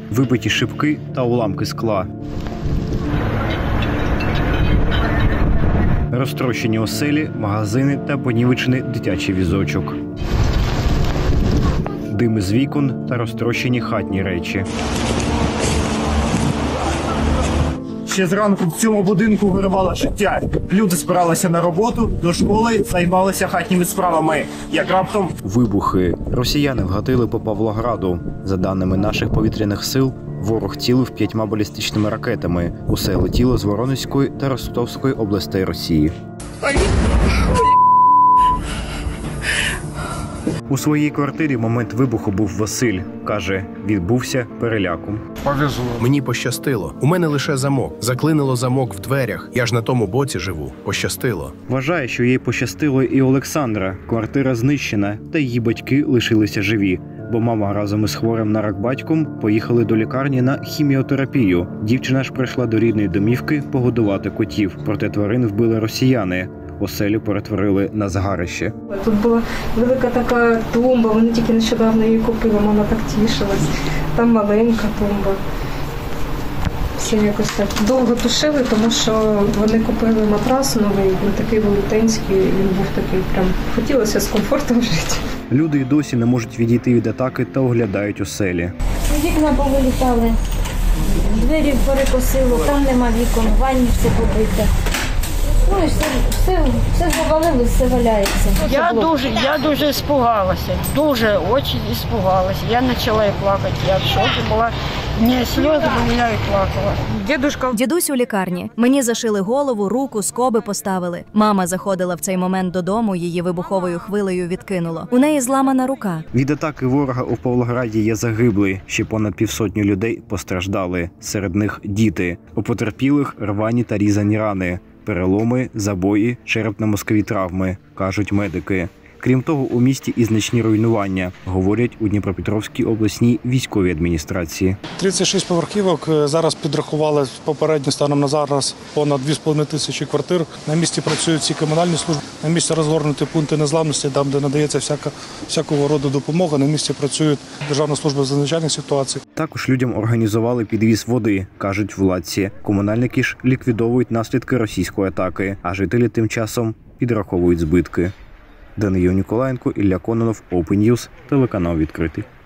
вибиті шибки та уламки скла. Розтрощені оселі, магазини та понівечений дитячий візочок. Дим з вікон та розтрощені хатні речі. Ще зранку в цьому будинку виривало життя. Люди збиралися на роботу, до школи, займалися хатніми справами. Як раптом... Вибухи. Росіяни вгатили по Павлограду. За даними наших повітряних сил, ворог цілив 5 балістичними ракетами. Усе летіло з Воронезької та Ростовської областей Росії. У своїй квартирі в момент вибуху був Василь. Каже, відбувся переляком. Повезло. Мені пощастило. У мене лише замок. Заклинило замок в дверях. Я ж на тому боці живу. Пощастило. Вважає, що їй пощастило і Олександра. Квартира знищена, та її батьки лишилися живі. Бо мама разом із хворим на рак батьком поїхали до лікарні на хіміотерапію. Дівчина ж прийшла до рідної домівки погодувати котів. Проте тварин вбили росіяни. Оселю перетворили на згарище. Тут була велика така тумба, вони тільки нещодавно її купили, мама так тішилась. Там маленька тумба. Все якось так довго тушили, тому що вони купили матрас новий, він такий велетенський, він був такий прям, хотілося з комфортом жити. Люди й досі не можуть відійти від атаки та оглядають оселі. Вікна повилітали, двері перекосило, там нема вікон, в ванні все побите. Ну і все завалили, все валяється. Я дуже испугалася, дуже очень испугалася. Я почала і плакати, я в шокі була. Мені сльози, бо я і плакала. Дідусь у лікарні. Мені зашили голову, руку, скоби поставили. Мама заходила в цей момент додому, її вибуховою хвилею відкинуло. У неї зламана рука. Від атаки ворога у Павлограді є загиблі. Ще понад 500 людей постраждали. Серед них діти. У потерпілих рвані та різані рани. Переломи, забої, черепно-мозкові травми, кажуть медики. Крім того, у місті і значні руйнування, говорять у Дніпропетровській обласній військовій адміністрації. 36 поверхівок зараз підрахували попередньо станом на зараз понад 2,5 тисячі квартир. На місці працюють всі комунальні служби, на місці розгорнуті пункти незламності, там, де надається всякого роду допомога. На місці працюють Державна служба з надзвичайних ситуацій. Також людям організували підвіз води, кажуть владці. Комунальники ж ліквідовують наслідки російської атаки, а жителі тим часом підраховують збитки. Даниїл Ніколаєнко, Ілля Кононов, Open News, телеканал «Відкритий».